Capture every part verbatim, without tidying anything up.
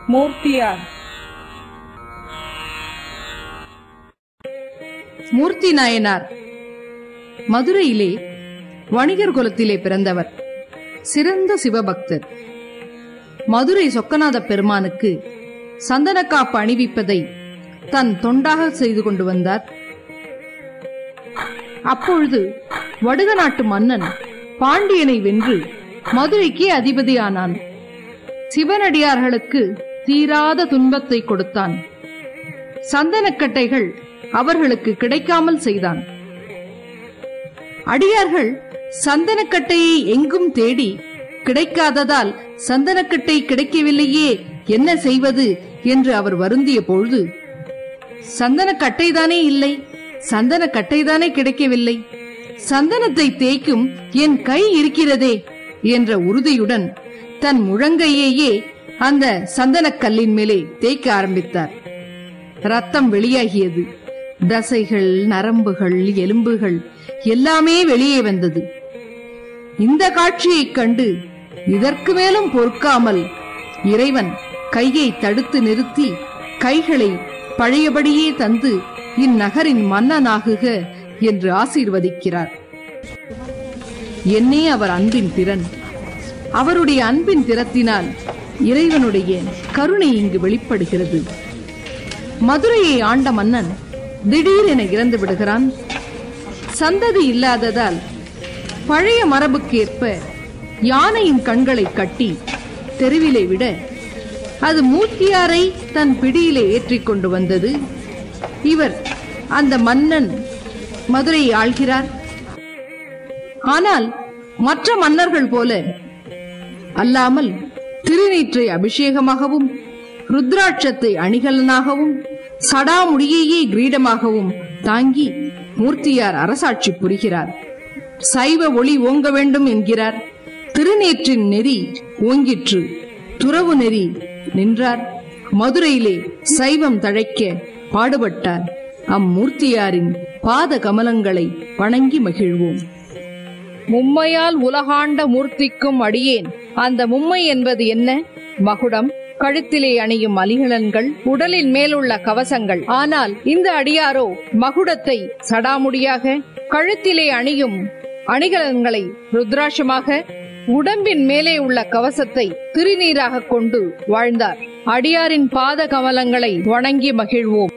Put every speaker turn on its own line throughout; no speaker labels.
மூர்த்தியார்.
மூர்த்தி நாயனார் மதுரையிலே வணிகர் குலத்திலே பிறந்தவர். சிறந்த சிவபக்தர். மதுரை சொக்கநாத பெருமானுக்கு சந்தனக்காப்பு அணிவிப்பதை தன் தொண்டாக செய்து கொண்டு வந்தார். அப்பொழுது வடுக நாட்டு மன்னன் பாண்டியனை வென்று மதுரைக்கு அதிபதியானான். சிவனடியார்களுக்கு தீராத துன்பத்தை கொடுத்தான். சந்தனக்கட்டைகள் அவர்களுக்கு கிடைக்காமல் செய்தான். அடியார்கள் சந்தனக்கட்டையை எங்கும் தேடி கிடைக்காததால் சந்தனக்கட்டை கிடைக்கவில்லையே, என்ன செய்வது என்று அவர் வருந்திய பொழுது, சந்தனக்கட்டைதானே இல்லை, சந்தனக்கட்டைதானே கிடைக்கவில்லை, சந்தனத்தை தேய்க்கும் என் கை இருக்கிறதே என்ற உறுதியுடன் தன் முழங்கையேயே அந்த சந்தனக்கல்லின் மேலே தேய்க்க ஆரம்பித்தார். ரத்தம் வெளியாகியது. தசைகள், நரம்புகள், எலும்புகள் எல்லாமே வெளியே வந்தது. இந்த காட்சியைக் கண்டு இதற்கு மேலும் பொறுக்காமல் இறைவன் கையை தடுத்து நிறுத்தி கைகளை பழையபடியே தந்து இந்நகரின் மன்னனாகுக என்று ஆசீர்வதிக்கிறார். என்னே அவர் அன்பின் திறன். அவருடைய அன்பின் திறத்தினால் இறைவனுடைய கருணை இங்கு வெளிப்படுகிறது. மதுரையை ஆண்ட மன்னன் திடீரென இறந்து விடுகிறான். சந்ததி இல்லாததால் பழைய மரபுக்கேற்ப யானையின் கண்களை கட்டி தெருவிலே விட அது மூர்த்தியாரை தன் பிடியிலே ஏற்றிக் கொண்டு வந்தது. இவர் அந்த மன்னன் மதுரையை ஆள்கிறார். ஆனால் மற்ற மன்னர்கள் போல அல்லாமல் திருநீற்றை அபிஷேகமாகவும் ருத்ராட்சத்தை அணிகலனாகவும் சடாமுடியையே கிரீடமாகவும் தாங்கி மூர்த்தியார் அரசாட்சி புரிகிறார். சைவ ஒளி ஓங்க வேண்டும் என்கிறார். திருநேற்றின் நெறி ஓங்கிற்று, துறவு நெறி நின்றார். மதுரையிலே சைவம் தழைக்க பாடுபட்டார். அம்மூர்த்தியாரின் பாத கமலங்களை வணங்கி மகிழ்வோம்.
மும்மையால் உலகாண்ட மூர்த்திக்கும் அடியேன். அந்த மும்மை என்பது என்ன? மகுடம், கழுத்திலே அணியும் அணிகலன்கள், உடலின் மேலுள்ள கவசங்கள். ஆனால் இந்த அடியாரோ மகுடத்தை சடாமுடியாக, கழுத்திலே அணியும் அணிகலன்களை ருத்ராட்சமாக, உடம்பின் மேலே உள்ள கவசத்தை திருநீராக கொண்டு வாழ்ந்தார். அடியாரின் பாத கமலங்களை வணங்கி மகிழ்வோம்.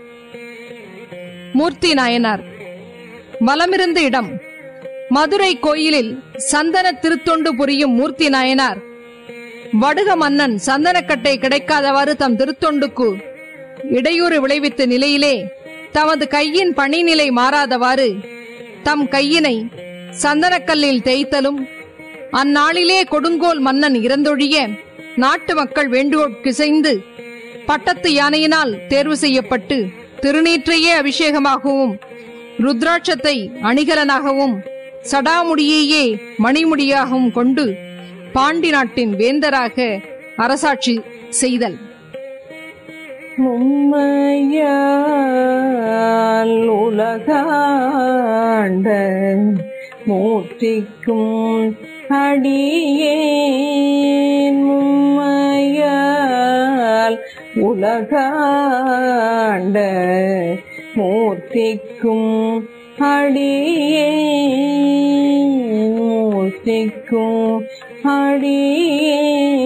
மூர்த்தி நாயனார் வலமிருந்த இடம். மதுரை கோயிலில் சந்தன திருத்தொண்டு புரியும் மூர்த்தி நாயனார் வடுக மன்னன் சந்தனக்கட்டை கிடைக்காதவாறு தம் திருத்தொண்டுக்கு இடையூறு விளைவித்த நிலையிலே தமது கையின் பணிநிலை மாறாதவாறு தம் கையினை சந்தனக்கல்லில் தேய்த்தலும், அந்நாளிலே கொடுங்கோல் மன்னன் இறந்தொழிய நாட்டு மக்கள் வேண்டுகோட்கிசைந்து பட்டத்து யானையினால் தேர்வு செய்யப்பட்டு திருநீற்றையே அபிஷேகமாகவும் ருத்ராட்சத்தை அணிகலனாகவும் சடாமுடியையே மணிமுடியாகவும் கொண்டு பாண்டி நாட்டின் வேந்தராக அரசாட்சி செய்தல்.
மும்மையால் உலகாண்ட மூர்த்திக்கும் அடியேன். மும்மையால் உலகாண்ட மூர்த்திக்கும் அடியேன். மூர்த்திக்கும் அடியேன்.